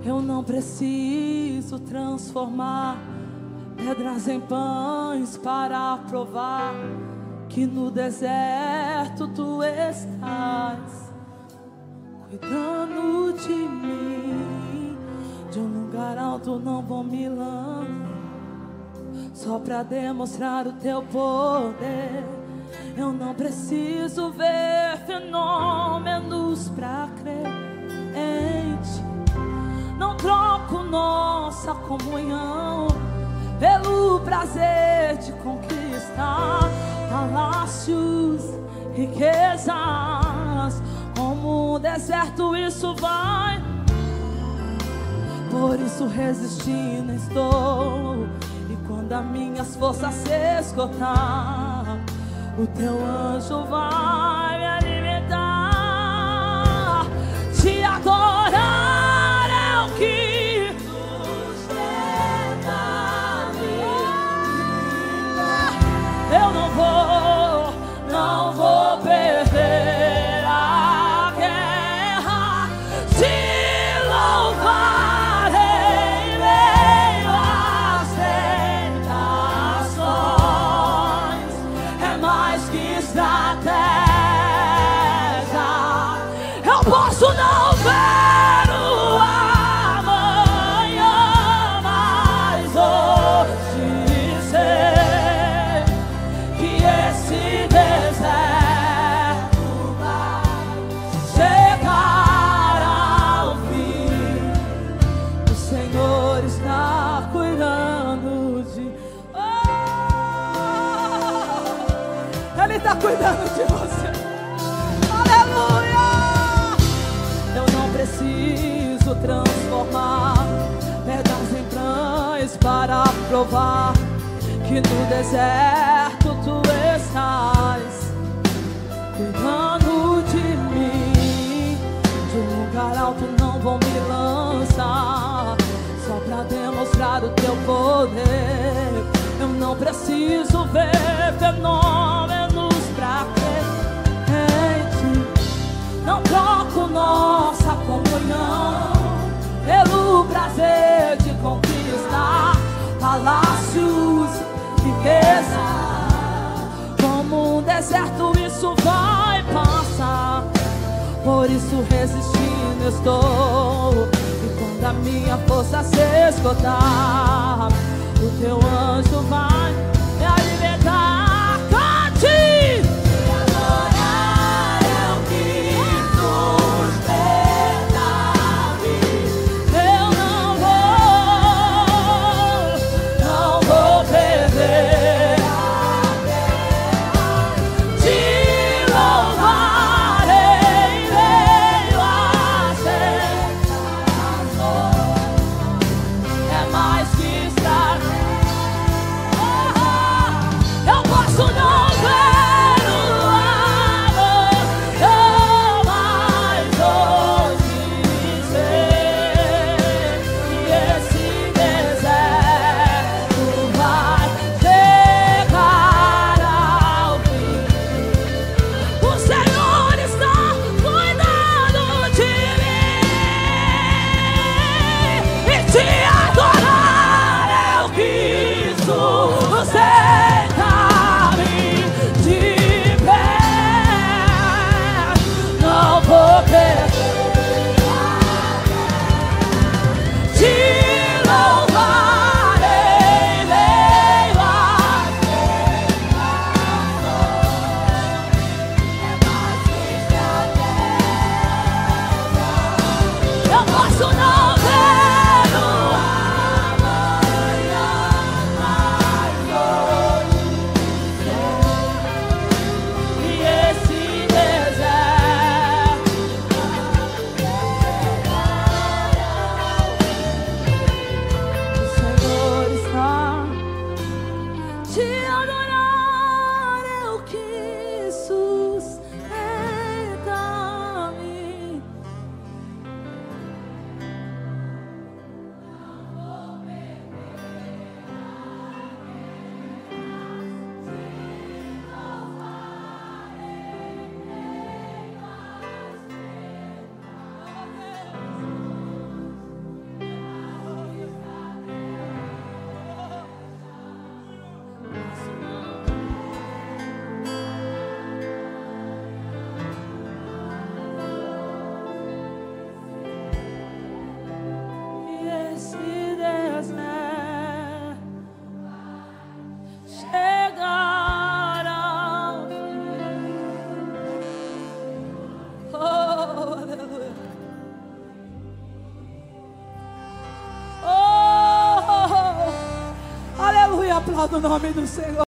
Eu não preciso transformar pedras em pães para provar que no deserto tu estás cuidando de mim. De um lugar alto não vou me lançar, só pra demonstrar o teu poder. Eu não preciso ver fenômenos pra crer em ti. Não troco nossa comunhão pelo prazer de conquistar palácios, riquezas. Como um deserto isso vai, por isso resistindo estou. E quando as minhas forças se esgotar, o teu anjo vai me alimentar. Te adorar é o que sustenta a vida. Eu não vou perder a guerra. Te louvar em meio às tentações é mais que estratégia. Eu posso não ver o amanhã, mas hoje sei que esse deserto vai chegar ao fim. O Senhor está cuidando de... Ele está cuidando de você. Aleluia! Eu não preciso transformar pedras em pães para provar que no deserto tu estás cuidando de mim. De um lugar alto não vou me lançar, só pra demonstrar o teu poder. Eu não preciso ver fenômenos pra crer em ti. Não troco nossa comunhão pelo prazer de conquistar palácios, riquezas. Como um deserto isso vai passar, por isso resistindo estou. E quando a minha força se esgotar, o teu anjo vai me alimentar. Cante! Adorar é o que sustenta a vida. Eu não vou perder a guerra. Te louvar em meio às tentações é mais que estratégia. aplauda o nome do Senhor.